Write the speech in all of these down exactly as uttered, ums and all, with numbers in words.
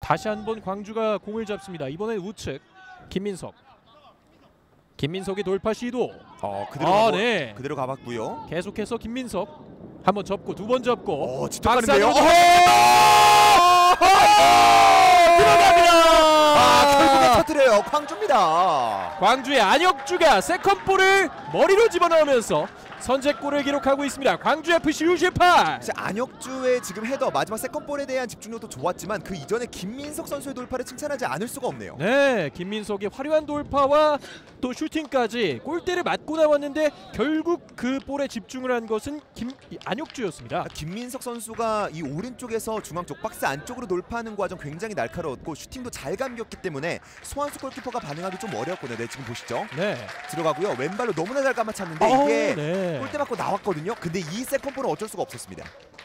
다시 한번 광주가 공을 잡습니다. 이번엔 우측 김민석. 김민석의 돌파 시도. 어 그대로 아, 가고, 네. 그대로 가봤고요. 계속해서 김민석 한번 접고 두 번 접고. 어 직접 가는데요. 들어갑니다. 아 결국에 터뜨려요. 광주입니다. 광주의 안혁주가 세컨볼을 머리로 집어넣으면서 선제골을 기록하고 있습니다. 광주에프씨 유십팔. 안혁주의 지금 헤더 마지막 세컨볼에 대한 집중력도 좋았지만 그 이전에 김민석 선수의 돌파를 칭찬하지 않을 수가 없네요. 네, 김민석의 화려한 돌파와 또 슈팅까지 골대를 맞고 나왔는데 결국 그 볼에 집중을 한 것은 김 안혁주였습니다. 김민석 선수가 이 오른쪽에서 중앙 쪽 박스 안쪽으로 돌파하는 과정 굉장히 날카로웠고 슈팅도 잘 감겼기 때문에 소환수 골키퍼가 반응하기 좀 어려웠거든요. 네, 지금 보시죠. 네. 들어가고요. 왼발로 너무나 잘 감아찼는데 어, 이게 네. 골대 맞고 나왔거든요. 근데 이 세컨볼은 어쩔 수가 없었습니다.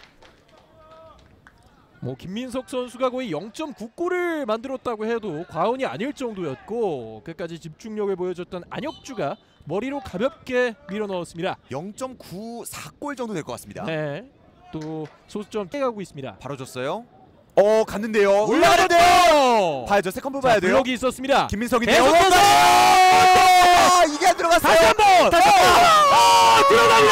뭐 김민석 선수가 거의 영 점 구 골을 만들었다고 해도 과언이 아닐 정도였고 끝까지 집중력을 보여줬던 안혁주가 머리로 가볍게 밀어넣었습니다. 영 점 구사 골 정도 될 것 같습니다. 네. 또 소수점 깨가고 있습니다. 바로 줬어요. 어 갔는데요. 올라가는데요. 봐야죠. 세컨볼 봐야 돼요. 블록이 있었습니다. 김민석인데요. 계속해서 아, 이게 안 들어갔어요. 다시 한번 다시 한번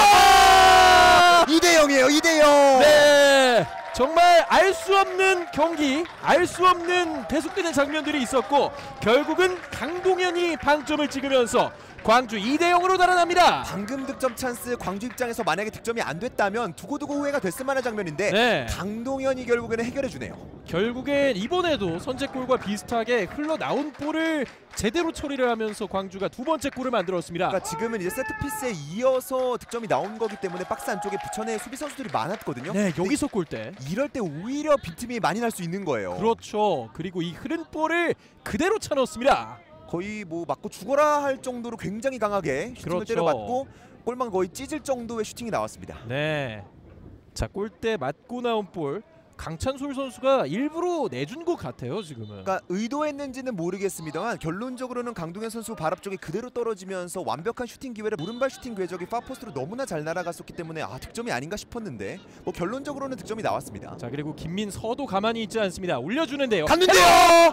들어갑니다. 이 대 영이에요. 이 대 영. 네. 정말 알 수 없는 경기, 알 수 없는 계속되는 장면들이 있었고 결국은 강동현이 방점을 찍으면서 광주 이 대 영으로 달아납니다. 방금 득점 찬스 광주 입장에서 만약에 득점이 안 됐다면 두고두고 후회가 됐을 만한 장면인데 네. 강동현이 결국에는 해결해주네요. 결국엔 이번에도 선제골과 비슷하게 흘러나온 볼을 제대로 처리를 하면서 광주가 두 번째 골을 만들었습니다. 그러니까 지금은 이제 세트피스에 이어서 득점이 나온 거기 때문에 박스 안쪽에 부천의 수비 선수들이 많았거든요. 네, 여기서 골대. 이럴 때 오히려 빈틈이 많이 날 수 있는 거예요. 그렇죠. 그리고 이 흐른 볼을 그대로 차 넣었습니다. 거의 뭐 맞고 죽어라 할 정도로 굉장히 강하게 슈팅을 그렇죠. 때려맞고 골망 거의 찢을 정도의 슈팅이 나왔습니다. 네. 자, 골대 맞고 나온 볼 강찬솔 선수가 일부러 내준 것 같아요 지금은. 그러니까 의도했는지는 모르겠습니다만 결론적으로는 강동현 선수 발 앞쪽에 그대로 떨어지면서 완벽한 슈팅 기회를 오른발 슈팅 궤적이 파포스트로 너무나 잘 날아갔었기 때문에 아 득점이 아닌가 싶었는데 뭐 결론적으로는 득점이 나왔습니다. 자, 그리고 김민서도 가만히 있지 않습니다. 올려주는데요. 갔는데요.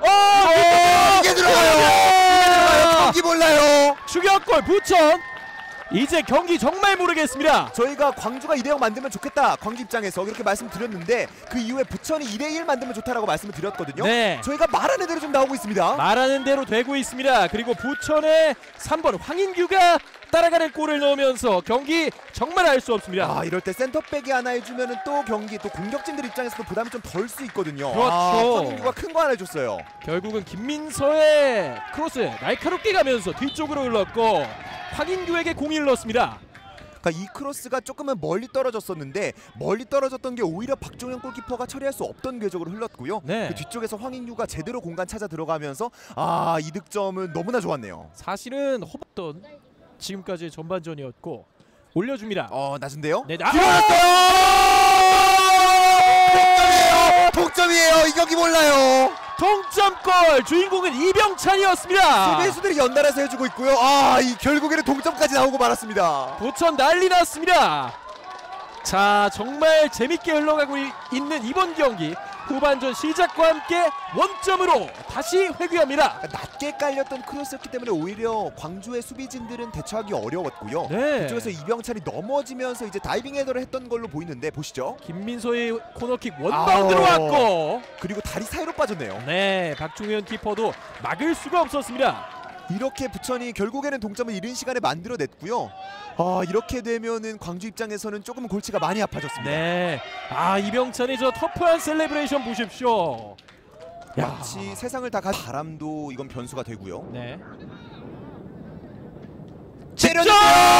어, 이게 들어가요. 이게 들어가요. 경기 몰라요. 추격골 부천. 이제 경기 정말 모르겠습니다. 저희가 광주가 이 대 영 만들면 좋겠다 광주 입장에서 그렇게 말씀드렸는데 그 이후에 부천이 이 대 일 만들면 좋다라고 말씀을 드렸거든요. 네. 저희가 말하는 대로 좀 나오고 있습니다. 말하는 대로 되고 있습니다. 그리고 부천의 삼 번 황인규가 따라가는 골을 넣으면서 경기 정말 알 수 없습니다. 아 이럴 때 센터백이 하나 해주면은 또 경기 또 공격진들 입장에서도 부담이 좀 덜 수 있거든요. 그렇죠. 아, 황인규가 큰 거 하나 해줬어요. 결국은 김민서의 크로스 날카롭게 가면서 뒤쪽으로 흘렀고 황인규에게 공이 흘렀습니다. 그러니까 이 크로스가 조금은 멀리 떨어졌었는데 멀리 떨어졌던 게 오히려 박종현 골키퍼가 처리할 수 없던 궤적으로 흘렀고요. 네. 그 뒤쪽에서 황인규가 제대로 공간 찾아 들어가면서 아 이 득점은 너무나 좋았네요. 사실은 허봤던 지금까지의 전반전이었고 올려줍니다. 어 낮은데요? 네, 나 동점이에요. 동점이에요. 이 경기 몰라요. 동점골 주인공은 이병찬이었습니다. 수비수들이 연달아서 해주고 있고요. 아, 이 결국에는 동점까지 나오고 말았습니다. 부천 난리 났습니다. 자, 정말 재밌게 흘러가고 이, 있는 이번 경기 후반전 시작과 함께 원점으로 다시 회귀합니다. 낮게 깔렸던 크로스였기 때문에 오히려 광주의 수비진들은 대처하기 어려웠고요. 네. 그쪽에서 이병찬이 넘어지면서 이제 다이빙 헤더를 했던 걸로 보이는데 보시죠. 김민서의 코너킥 원바운드로 아오. 왔고 그리고 다리 사이로 빠졌네요. 네, 박종현 키퍼도 막을 수가 없었습니다. 이렇게 부천이 결국에는 동점을 이른 시간에 만들어냈고요. 아 이렇게 되면은 광주 입장에서는 조금 골치가 많이 아파졌습니다. 네, 아 이병찬의 저 터프한 셀레브레이션 보십시오. 야, 마치 세상을 다 가. 바람도 이건 변수가 되고요. 네. 때렸는데요.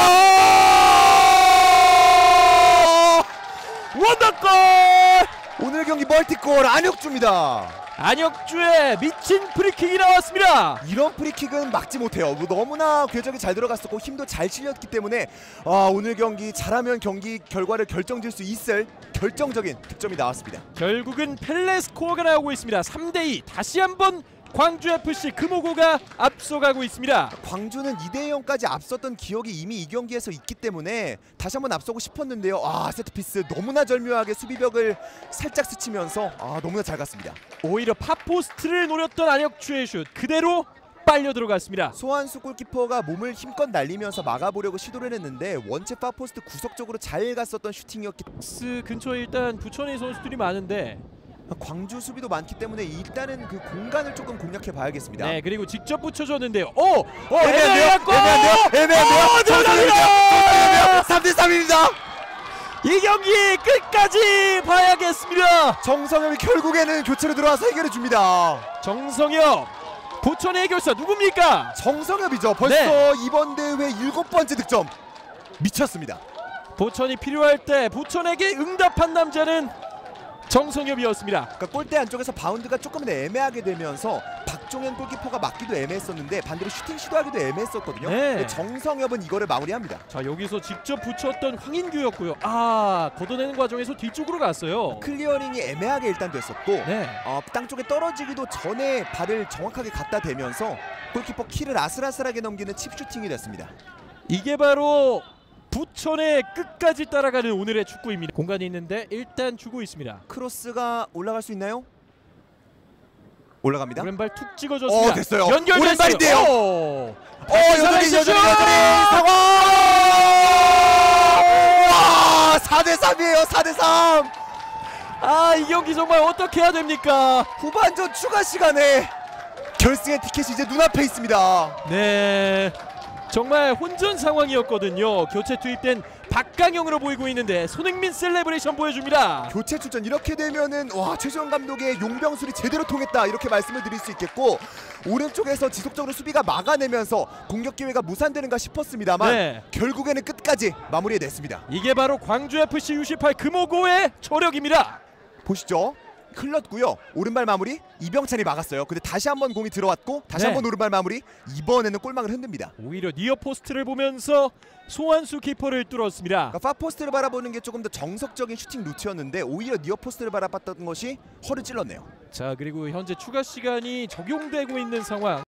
원더골! 오늘 경기 멀티골 안혁주입니다. 안혁주의 미친 프리킥이 나왔습니다. 이런 프리킥은 막지 못해요. 뭐 너무나 궤적이 잘 들어갔었고 힘도 잘 실렸기 때문에 아, 오늘 경기 잘하면 경기 결과를 결정질 수 있을 결정적인 득점이 나왔습니다. 결국은 펠레 스코어가 나오고 있습니다. 삼 대 이 다시 한번 광주에프씨 금호고가 앞서가고 있습니다. 광주는 이 대 영까지 앞섰던 기억이 이미 이 경기에서 있기 때문에 다시 한번 앞서고 싶었는데요. 아, 세트피스 너무나 절묘하게 수비벽을 살짝 스치면서 아, 너무나 잘 갔습니다. 오히려 팝포스트를 노렸던 안혁주의 슛 그대로 빨려 들어갔습니다. 소환수 골키퍼가 몸을 힘껏 날리면서 막아보려고 시도를 했는데 원체 파포스트 구석 쪽으로 잘 갔었던 슈팅이었기 때문에 스 근처에 일단 부천의 선수들이 많은데 광주 수비도 많기 때문에 일단은 그 공간을 조금 공략해 봐야겠습니다. 네, 그리고 직접 붙여줬는데요. 오! 어, 애매한데요? 애매했고! 애매한데요? 애매한데요? 어, 정상입니다! 삼 대 삼입니다! 이 경기 끝까지 봐야겠습니다. 정성엽이 결국에는 교체로 들어와서 해결해 줍니다. 정성엽 부천의 해결사 누굽니까? 정성엽이죠. 벌써 네. 이번 대회 일곱 번째 득점. 미쳤습니다. 부천이 필요할 때 부천에게 응답한 남자는 정성엽이었습니다. 그러니까 골대 안쪽에서 바운드가 조금 더 애매하게 되면서 박종현 골키퍼가 막기도 애매했었는데 반대로 슈팅 시도하기도 애매했었거든요. 네. 근데 정성엽은 이거를 마무리합니다. 자, 여기서 직접 붙였던 황인규였고요. 아, 걷어내는 과정에서 뒤쪽으로 갔어요. 클리어링이 애매하게 일단 됐었고 네. 어, 땅 쪽에 떨어지기도 전에 발을 정확하게 갖다 대면서 골키퍼 키를 아슬아슬하게 넘기는 칩 슈팅이 됐습니다. 이게 바로 부천의 끝까지 따라가는 오늘의 축구입니다. 공간이 있는데 일단 주고 있습니다. 크로스가 올라갈 수 있나요? 올라갑니다. 오른발 툭 찍어줬습니다. 어, 됐어요. 연결됐어요. 오른발인데요. 오. 어, 여전히 여전히 여전히 상황. 와, 사 대 삼이에요. 사 대 삼. 아, 이 경기 정말 어떻게 해야 됩니까? 후반전 추가 시간에 결승의 티켓이 이제 눈앞에 있습니다. 네, 정말 혼전 상황이었거든요. 교체 투입된 박강영으로 보이고 있는데 손흥민 셀레브레이션 보여줍니다. 교체 출전 이렇게 되면은 와, 최지원 감독의 용병술이 제대로 통했다 이렇게 말씀을 드릴 수 있겠고 오른쪽에서 지속적으로 수비가 막아내면서 공격 기회가 무산되는가 싶었습니다만 네. 결국에는 끝까지 마무리해냈습니다. 이게 바로 광주에프씨 유십팔 금호고의 저력입니다. 보시죠. 흘렀고요. 오른발 마무리 이병찬이 막았어요. 근데 다시 한번 공이 들어왔고 다시 네. 한번 오른발 마무리. 이번에는 골망을 흔듭니다. 오히려 니어 포스트를 보면서 소환수 키퍼를 뚫었습니다. 그러니까 파포스트를 바라보는 게 조금 더 정석적인 슈팅 루트였는데 오히려 니어 포스트를 바라봤던 것이 허를 찔렀네요. 자, 그리고 현재 추가 시간이 적용되고 있는 상황.